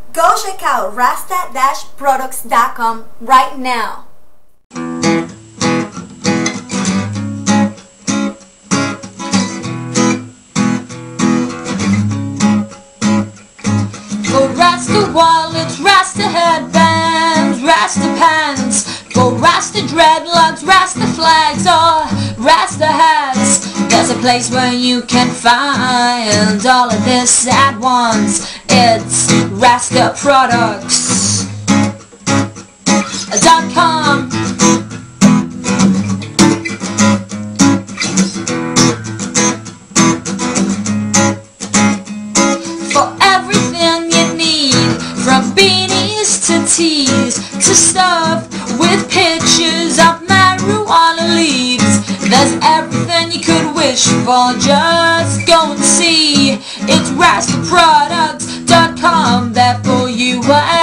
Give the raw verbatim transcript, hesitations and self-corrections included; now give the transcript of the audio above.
Go check out rasta dash products dot com right now. For Rasta wallets, Rasta headbands, Rasta pants, for Rasta dreadlocks, Rasta flags, or Rasta hats. There's a place where you can find all of this at once. It's Rasta Products dot com. For everything you need, from beanies to tees, to stuff with pictures of marijuana leaves. There's everything you could wish for, just go and see. It's Rasta Products dot com, there for you.